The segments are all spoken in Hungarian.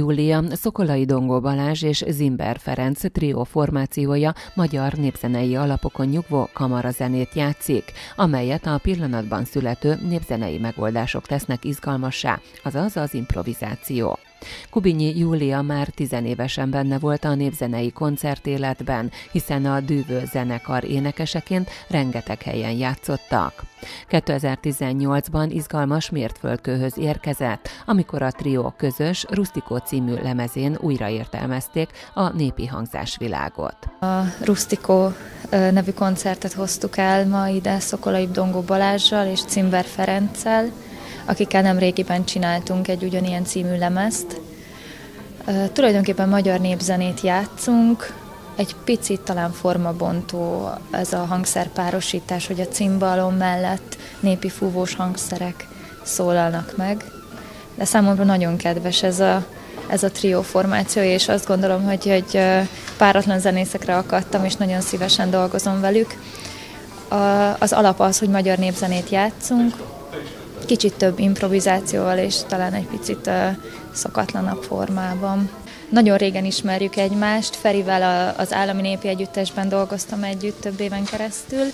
Júlia, Szokolai Dongó Balázs és Zimber Ferenc trió formációja magyar népzenei alapokon nyugvó kamarazenét játszik, amelyet a pillanatban születő népzenei megoldások tesznek izgalmassá, azaz az improvizáció. Kubinyi Júlia már 10 évesen benne volt a népzenei koncertéletben, hiszen a Dűvő zenekar énekeseként rengeteg helyen játszottak. 2018-ban izgalmas mértföldkőhöz érkezett, amikor a trió közös Rusztikó című lemezén újraértelmezték a népi hangzásvilágot. A Rusztikó nevű koncertet hoztuk el ma ide Szokolai Dongó Balázssal és Zimber Ferenccel, akikkel nemrégiben csináltunk egy ugyanilyen című lemezt. Tulajdonképpen magyar népzenét játszunk, egy picit talán formabontó ez a hangszerpárosítás, hogy a cimbalom mellett népi fúvós hangszerek szólalnak meg. De számomra nagyon kedves ez a trió formáció, és azt gondolom, hogy páratlan zenészekre akadtam, és nagyon szívesen dolgozom velük. Az alap az, hogy magyar népzenét játszunk, kicsit több improvizációval és talán egy picit szokatlanabb formában. Nagyon régen ismerjük egymást, Ferivel az Állami Népi Együttesben dolgoztam együtt több éven keresztül,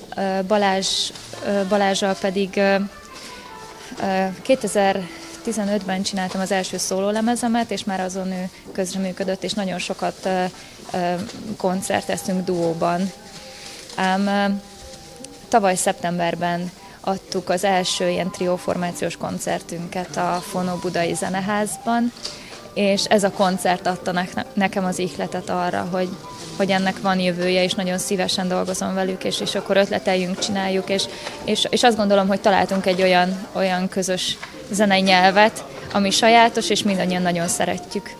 Balázssal pedig 2015-ben csináltam az első szólólemezemet, és már azon ő közreműködött, és nagyon sokat koncerteztünk duóban. Ám tavaly szeptemberben adtuk az első ilyen trióformációs koncertünket a Fonó Budai Zeneházban, és ez a koncert adta nekem az ihletet arra, hogy ennek van jövője, és nagyon szívesen dolgozom velük, és akkor ötleteljünk, csináljuk, és azt gondolom, hogy találtunk egy olyan közös zenei nyelvet, ami sajátos, és mindannyian nagyon szeretjük.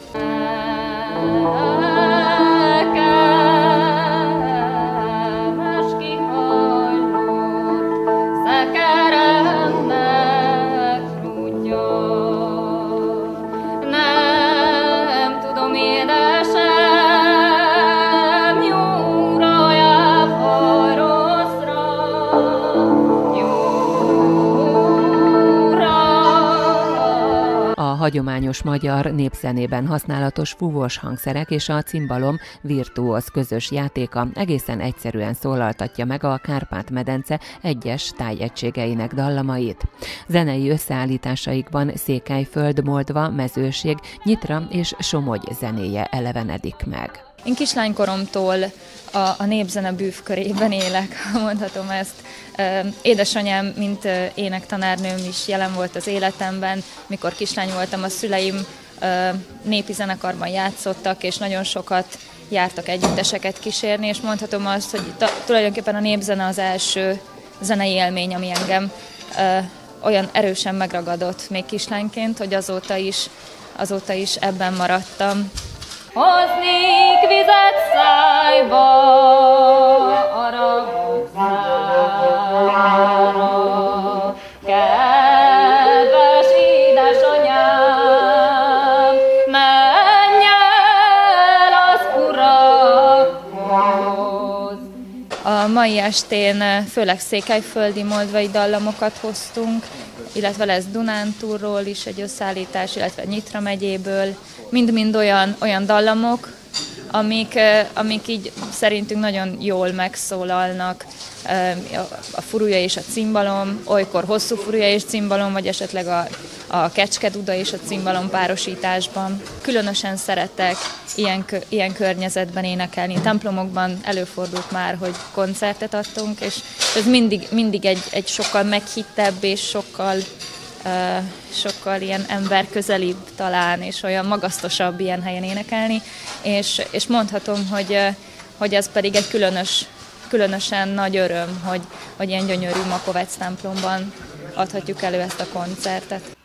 A hagyományos magyar népzenében használatos fúvós hangszerek és a cimbalom virtuóz közös játéka egészen egyszerűen szólaltatja meg a Kárpát-medence egyes tájegységeinek dallamait. Zenei összeállításaikban Székelyföld, Moldva, Mezőség, Nyitra és Somogy zenéje elevenedik meg. Én kislánykoromtól a népzene bűvkörében élek, mondhatom ezt. Édesanyám, mint énektanárnőm is jelen volt az életemben. Mikor kislány voltam, a szüleim népi zenekarban játszottak, és nagyon sokat jártak együtteseket kísérni, és mondhatom azt, hogy tulajdonképpen a népzene az első zenei élmény, ami engem olyan erősen megragadott még kislányként, hogy azóta is ebben maradtam. Hoznék vizet szájba, aragot szára, kedves édesanyám, menj el az urakhoz. A mai estén főleg székelyföldi, moldvai dallamokat hoztunk, illetve lesz Dunántúlról is egy összeállítás, illetve Nyitra megyéből. Mind-mind olyan dallamok, amik így szerintünk nagyon jól megszólalnak. A furuja és a cimbalom, olykor hosszú furuja és cimbalom, vagy esetleg a kecskeduda és a cimbalom párosításban. Különösen szeretek ilyen környezetben énekelni. Templomokban előfordult már, hogy koncertet adtunk, és ez mindig egy sokkal meghittebb és sokkal ilyen emberközelibb talán, és olyan magasztosabb ilyen helyen énekelni, és mondhatom, hogy ez pedig egy különösen nagy öröm, hogy ilyen gyönyörű Makovec templomban adhatjuk elő ezt a koncertet.